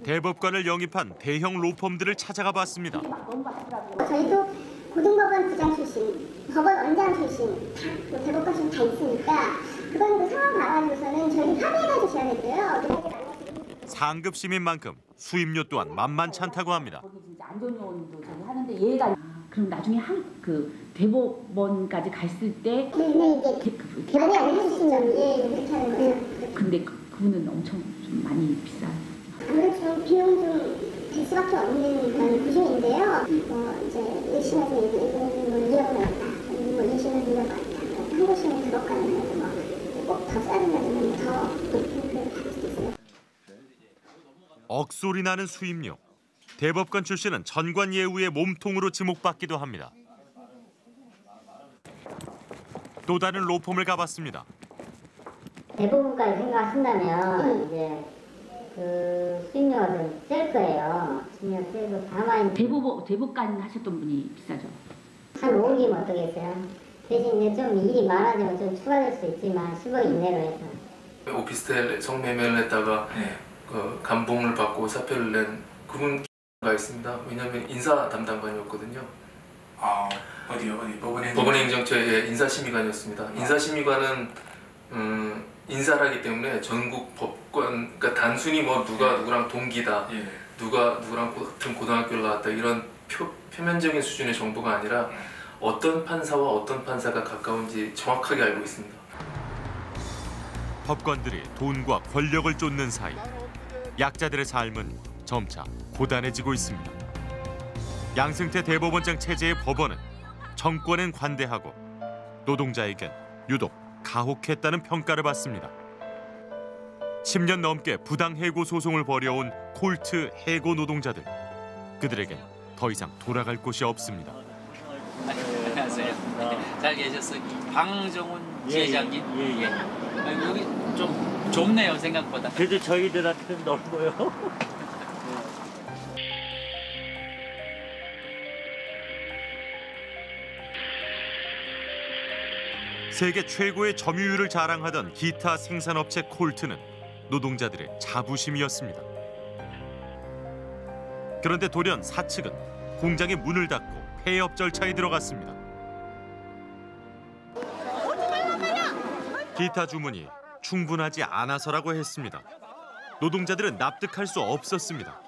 대법관을 영입한 대형 로펌들을 찾아가 봤습니다. 저희도 고등법원 부장 출신, 법원 원장 출신, 대법관 출신 다 있으니까 그건 상황 봐가지고서는 저희 합의해 주셔야 되고요. 상급 시민 만큼 수임료 또한 만만치 않다고 합니다. 거기 진짜 안전요원도 저기 하는데 얘가 그럼 나중에 대법원까지 갔을 때 네, 이게 많이 안 해주시면 그렇게 하는 거예요. 근데 그분은 엄청 좀 많이 비싸요. 아무래도 좀 비용 좀 될 수밖에 없는 그런 구조인데요. 이제 1심에서 이거는 뭐 2억 나왔다, 뭐 2심은 2억 나왔다, 한 곳이면 대법관은 꼭 더 써야 된다면 더 높은 금액을 받을 수도 있어요. 억소리 나는 수임료. 대법관 출신은 전관 예우의 몸통으로 지목받기도 합니다. 또 다른 로펌을 가봤습니다. 대법원까지 생각하신다면 이제 그 수임료가 좀 셀 거예요. 수임료 세고 다만 대법관 하셨던 분이 비싸죠. 한 5억이면 어떠겠어요? 대신 이제 좀 일이 많아지면 좀 추가될 수 있지만 10억 이내로 해서. 오피스텔 성매매를 했다가 그 감봉을 받고 사표를 낸 그분가 있습니다. 왜냐하면 인사 담당관이었거든요. 아, 어디요? 어디? 법원행정처의 인사심의관이었습니다. 인사심의관은 인사를 하기 때문에 전국 법관, 그러니까 단순히 뭐 누가 누구랑 동기다, 누가 누구랑 같은 고등학교를 나왔다 이런 표면적인 수준의 정보가 아니라 어떤 판사와 어떤 판사가 가까운지 정확하게 알고 있습니다. 법관들이 돈과 권력을 쫓는 사이 약자들의 삶은 점차 고단해지고 있습니다. 양승태 대법원장 체제의 법원은 정권엔 관대하고 노동자에겐 유독 가혹했다는 평가를 받습니다. 10년 넘게 부당 해고 소송을 벌여온 콜트 해고 노동자들. 그들에겐 더 이상 돌아갈 곳이 없습니다. 안녕하세요. 잘 계셨어요. 방정훈 지회장님. 예. 여기 좀 좁네요, 생각보다. 그래도 저희들한테는 넓어요. 세계 최고의 점유율을 자랑하던 기타 생산업체 콜트는 노동자들의 자부심이었습니다. 그런데 돌연 사측은 공장의 문을 닫고 폐업 절차에 들어갔습니다. 기타 주문이 충분하지 않아서라고 했습니다. 노동자들은 납득할 수 없었습니다.